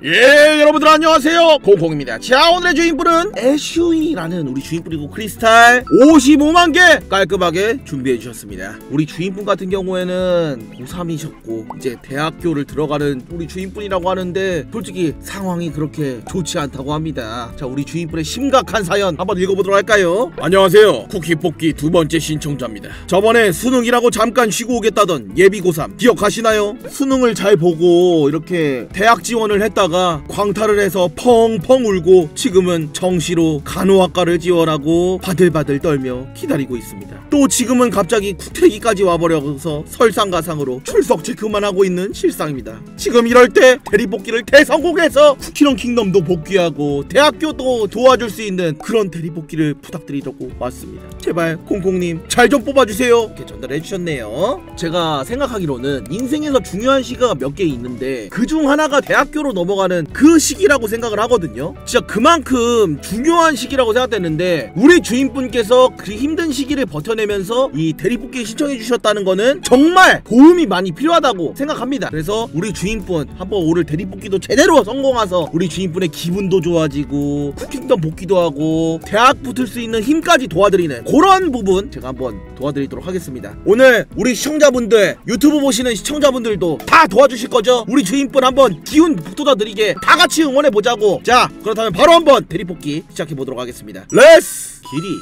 예, 여러분들 안녕하세요, 공공입니다. 자, 오늘의 주인분은 애슈이라는 우리 주인분이고 크리스탈 55만개 깔끔하게 준비해 주셨습니다. 우리 주인분 같은 경우에는 고3이셨고 이제 대학교를 들어가는 우리 주인분이라고 하는데 솔직히 상황이 그렇게 좋지 않다고 합니다. 자, 우리 주인분의 심각한 사연 한번 읽어보도록 할까요? 안녕하세요, 쿠키 뽑기 두 번째 신청자입니다. 저번에 수능이라고 잠깐 쉬고 오겠다던 예비 고3 기억하시나요? 수능을 잘 보고 이렇게 대학 지원을 했다가 광탈을 해서 펑펑 울고 지금은 정시로 간호학과를 지원하고 바들바들 떨며 기다리고 있습니다. 또 지금은 갑자기 쿠테기까지 와버려서 설상가상으로 출석 체크만 하고 있는 실상입니다. 지금 이럴 때 대리복귀를 대성공해서 쿠키런 킹덤도 복귀하고 대학교도 도와줄 수 있는 그런 대리복귀를 부탁드리려고 왔습니다. 제발 공공님 잘 좀 뽑아주세요. 이렇게 전달해 주셨네요. 제가 생각하기로는 인생에서 중요한 시기가 몇 개 있는데 그중 하나가 대학교로 넘어가는 그 시기라고 생각을 하거든요. 진짜 그만큼 중요한 시기라고 생각됐는데 우리 주인분께서 그 힘든 시기를 버텨내면서 이 대리복귀 신청해 주셨다는 거는 정말 도움이 많이 필요하다고 생각합니다. 그래서 우리 주인분 한번 오늘 대리복귀도 제대로 성공해서 우리 주인분의 기분도 좋아지고 쿠킹덤 복귀도 하고 대학 붙을 수 있는 힘까지 도와드리는 그런 부분 제가 한번 도와드리도록 하겠습니다. 오늘 우리 시청자분들, 유튜브 보시는 시청자분들도 다 도와주실 거죠? 우리 주인분 한번 기운 북돋아드리게 다 같이 응원해보자고. 자, 그렇다면 바로 한번 대리뽑기 시작해보도록 하겠습니다. 렛츠 기리.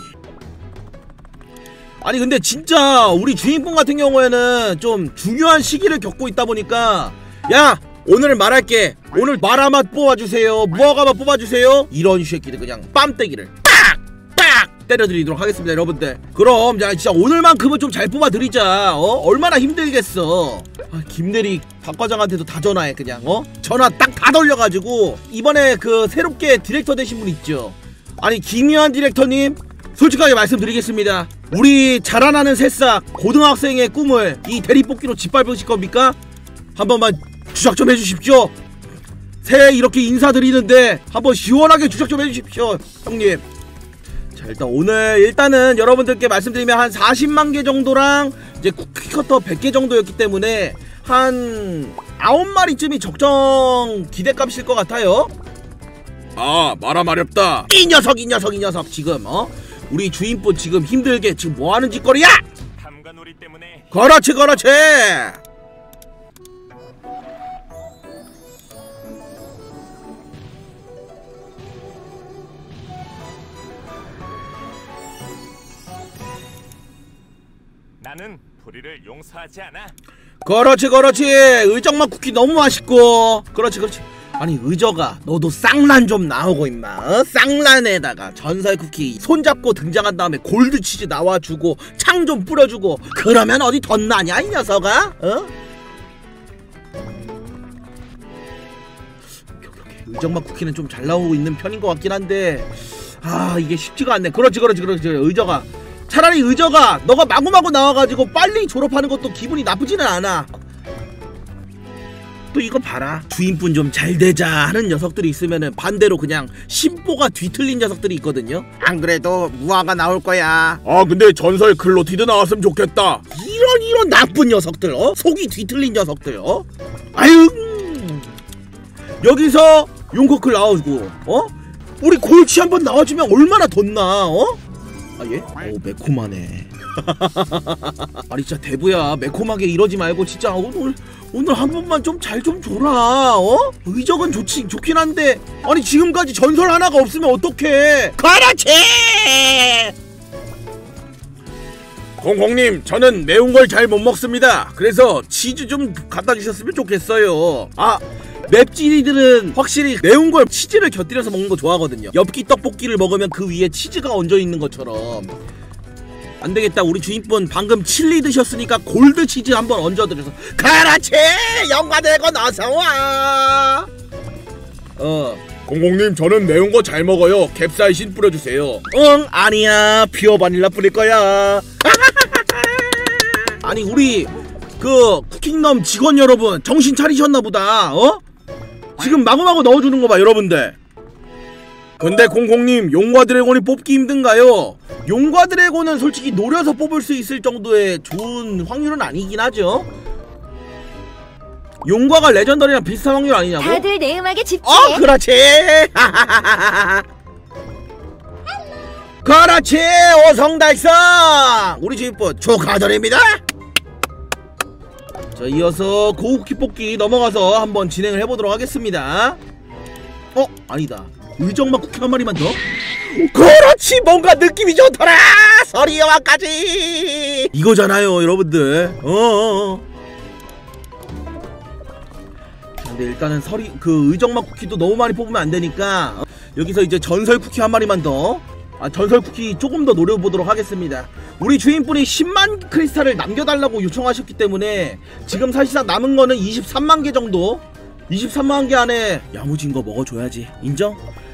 아니 근데 진짜 우리 주인분 같은 경우에는 좀 중요한 시기를 겪고 있다 보니까 야, 오늘 말할게. 오늘 마라맛 뽑아주세요, 무화과맛 뽑아주세요, 이런 쉐끼들 그냥 빰때기를 빡빡 때려드리도록 하겠습니다. 여러분들 그럼 자, 진짜 오늘만큼은 좀 잘 뽑아드리자. 얼마나 힘들겠어. 김대리 박과장한테도 다 전화해. 그냥 전화 딱 다 돌려가지고 이번에 그 새롭게 디렉터 되신 분 있죠. 아니 김유한 디렉터님, 솔직하게 말씀드리겠습니다. 우리 자라나는 새싹 고등학생의 꿈을 이 대리뽑기로 짓밟으실 겁니까? 한 번만 주작 좀 해주십시오. 새해 이렇게 인사드리는데 한번 시원하게 주작 좀 해주십시오, 형님. 자, 일단은 여러분들께 말씀드리면 한 40만 개 정도랑 이제 쿠키커터 100개 정도였기 때문에 한 9마리쯤이 적정 기대값일 것 같아요. 아, 말아 마렵다. 이 녀석 지금 우리 주인분 지금 힘들게 지금 뭐하는 짓거리야? 탐관오리 때문에. 그렇지. 나는 불의를 용서하지 않아. 그렇지. 의정맛 쿠키 너무 맛있고. 그렇지. 아니 의저가 너도 쌍란 좀 나오고 임마. 쌍란에다가 전설 쿠키 손잡고 등장한 다음에 골드치즈 나와주고 창 좀 뿌려주고 그러면 어디 덧나냐 이 녀석아? 의정맛 쿠키는 좀 잘 나오고 있는 편인 것 같긴 한데 이게 쉽지가 않네. 그렇지 의저가. 차라리 의저가 너가 마구마구 나와가지고 빨리 졸업하는 것도 기분이 나쁘지는 않아. 또 이거 봐라, 주인분 좀 잘되자 하는 녀석들이 있으면은 반대로 그냥 심보가 뒤틀린 녀석들이 있거든요. 안 그래도 무화가 나올 거야. 근데 전설 클로티드 나왔으면 좋겠다. 이런 나쁜 녀석들, 속이 뒤틀린 녀석들. 아유, 여기서 용커클 나와주고 우리 골치 한번 나와주면 얼마나 덧나. 예? 매콤하네. 아니 진짜 대부야, 매콤하게 이러지 말고 진짜 오늘 한 번만 좀 잘 좀 줘라. 의적은 좋긴 한데 아니 지금까지 전설 하나가 없으면 어떡해. 그렇지. 공공님, 저는 매운 걸 잘 못 먹습니다. 그래서 치즈 좀 갖다 주셨으면 좋겠어요. 맵찔이들은 확실히 매운 걸 치즈를 곁들여서 먹는 거 좋아하거든요. 엽기 떡볶이를 먹으면 그 위에 치즈가 얹어 있는 것처럼. 안되겠다, 우리 주인분 방금 칠리 드셨으니까 골드 치즈 한번 얹어드려서. 그렇지, 영과대건 어서와. 공공님, 저는 매운 거 잘 먹어요. 캡사이신 뿌려주세요. 아니야, 퓨어 바닐라 뿌릴 거야. 아니 우리 그 쿠킹덤 직원 여러분 정신 차리셨나 보다. 지금 마구마구 넣어주는 거 봐, 여러분들. 근데 공공님, 용과 드래곤이 뽑기 힘든가요? 용과 드래곤은 솔직히 노려서 뽑을 수 있을 정도의 좋은 확률은 아니긴 하죠. 용과가 레전더리랑 비슷한 확률 아니냐고? 다들 내 음악에 집중해. 그렇지. 그렇지. 오성달성. 우리 주인분 축하드립니다. 자, 이어서 고우키 뽑기 넘어가서 한번 진행을 해보도록 하겠습니다. 아니다. 의정막 쿠키 한 마리만 더. 그렇지. 뭔가 느낌이 좋더라. 서리여왕까지 이거잖아요 여러분들. 근데 일단은 의정막 쿠키도 너무 많이 뽑으면 안되니까 여기서 이제 전설 쿠키 한 마리만 더. 전설 쿠키 조금 더 노려보도록 하겠습니다. 우리 주인분이 10만 크리스탈을 남겨달라고 요청하셨기 때문에 지금 사실상 남은 거는 23만 개 정도. 23만 개 안에 야무진 거 먹어줘야지. 인정?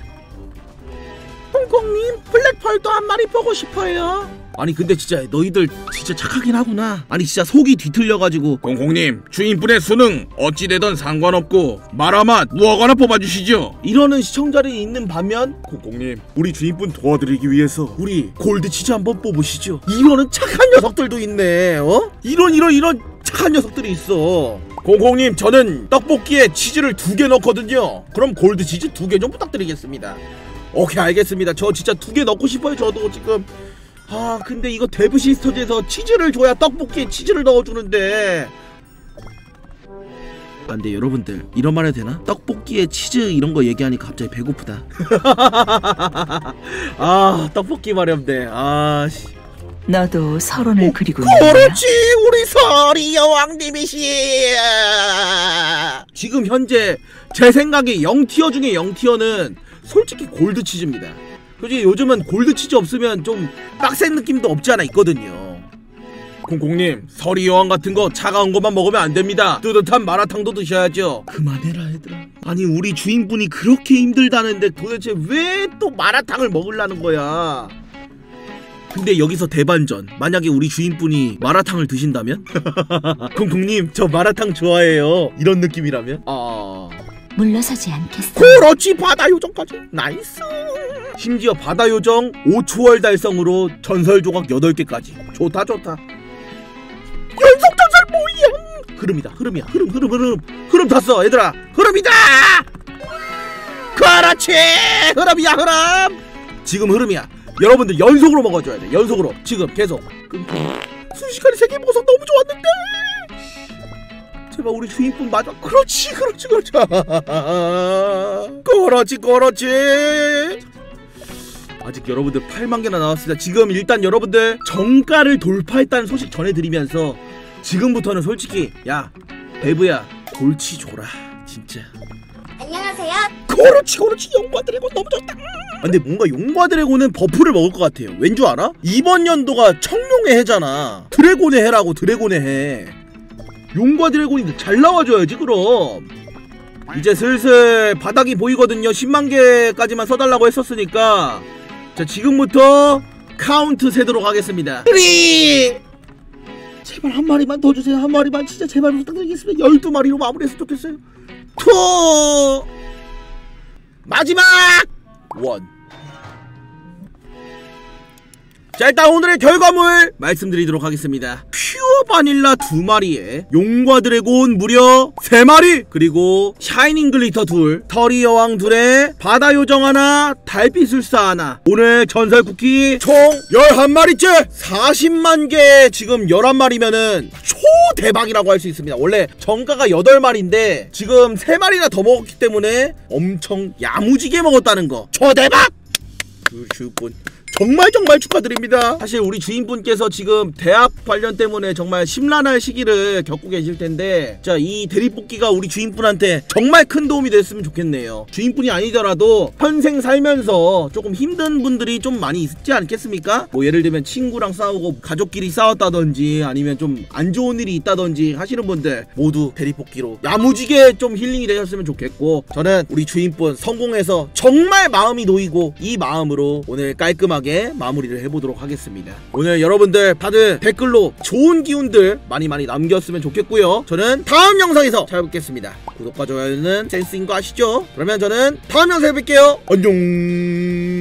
홍콩님 블랙펄도 한 마리 보고 싶어요. 아니 근데 진짜 너희들 진짜 착하긴 하구나. 아니 진짜 속이 뒤틀려가지고. 공공님, 주인분의 수능 어찌되던 상관없고 말아맛 무엇 하나 뽑아주시죠. 이러는 시청자들이 있는 반면 공공님, 우리 주인분 도와드리기 위해서 우리 골드치즈 한번 뽑으시죠. 이러는 착한 녀석들도 있네. 이런 착한 녀석들이 있어. 공공님, 저는 떡볶이에 치즈를 2개 넣거든요. 그럼 골드치즈 2개 좀 부탁드리겠습니다. 오케이, 알겠습니다. 저 진짜 2개 넣고 싶어요. 저도 지금. 근데 이거 데브 시스터즈에서 치즈를 줘야 떡볶이에 치즈를 넣어주는데. 근데 여러분들 이런 말 해도 되나? 떡볶이에 치즈 이런 거 얘기하니까 갑자기 배고프다. 떡볶이 마렵네. 씨. 너도 서론을 그리고 있는 거야? 그렇지, 우리 서리 여왕님이시. 지금 현재 제 생각에 0티어 중에 0티어는 솔직히 골드치즈입니다. 솔직히 요즘은 골드치즈 없으면 좀 빡센 느낌도 없지 않아 있거든요. 공공님, 서리 여왕 같은 거 차가운 것만 먹으면 안 됩니다. 뜨뜻한 마라탕도 드셔야죠. 그만해라 얘들아. 아니 우리 주인분이 그렇게 힘들다는데 도대체 왜 또 마라탕을 먹으려는 거야. 근데 여기서 대반전. 만약에 우리 주인분이 마라탕을 드신다면? 공공님, 저 마라탕 좋아해요. 이런 느낌이라면? 물러서지 않겠어. 그렇지, 바다요정까지. 나이스. 심지어 바다요정 5초월 달성으로 전설 조각 8개까지. 좋다. 연속 전설 모임. 흐름이다. 흐름 탔어 얘들아. 흐름이다. 그렇지, 흐름이야. 지금 흐름이야. 여러분들 연속으로 먹어줘야 돼. 연속으로 지금 계속. 순식간에 3개 먹어서 너무 좋았는데. 제발 우리 주인분 맞아. 그렇지. 아직 여러분들 8만 개나 나왔습니다. 지금 일단 여러분들 정가를 돌파했다는 소식 전해드리면서 지금부터는 솔직히 야 베브야 골치 줘라 진짜. 안녕하세요. 그렇지. 용과 드래곤 너무 좋다. 근데 뭔가 용과 드래곤은 버프를 먹을 것 같아요. 왠 줄 알아? 이번 연도가 청룡의 해잖아. 드래곤의 해라고. 드래곤의 해. 용과 드래곤이 잘 나와줘야지. 그럼 이제 슬슬 바닥이 보이거든요. 10만 개까지만 써달라고 했었으니까 자 지금부터 카운트 세도록 하겠습니다. 3 제발 한 마리만 더 주세요. 한 마리만 진짜 제발 부탁드리겠습니다. 12마리로 마무리했으면 좋겠어요. 2 마지막 1. 자, 일단 오늘의 결과물 말씀드리도록 하겠습니다. 퓨어 바닐라 2마리에 용과 드래곤 무려 3마리, 그리고 샤이닝 글리터 2, 터리 여왕 2에 바다 요정 하나, 달빛술사 하나. 오늘 전설 쿠키 총 11마리째 40만 개. 지금 11마리면은 초대박이라고 할 수 있습니다. 원래 정가가 8마리인데 지금 3마리나 더 먹었기 때문에 엄청 야무지게 먹었다는 거. 초대박! 그 주분 정말 축하드립니다. 사실 우리 주인분께서 지금 대학 관련 때문에 정말 심란할 시기를 겪고 계실 텐데 자, 이 대리뽑기가 우리 주인분한테 정말 큰 도움이 됐으면 좋겠네요. 주인분이 아니더라도 평생 살면서 조금 힘든 분들이 좀 많이 있지 않겠습니까? 뭐 예를 들면 친구랑 싸우고 가족끼리 싸웠다든지 아니면 좀 안 좋은 일이 있다든지 하시는 분들 모두 대리뽑기로 야무지게 좀 힐링이 되셨으면 좋겠고, 저는 우리 주인분 성공해서 정말 마음이 놓이고 이 마음으로 오늘 깔끔하게 마무리를 해보도록 하겠습니다. 오늘 여러분들 다들 댓글로 좋은 기운들 많이 남겼으면 좋겠고요. 저는 다음 영상에서 찾아뵙겠습니다. 구독과 좋아요는 센스인 거 아시죠? 그러면 저는 다음 영상에 뵐게요. 안녕.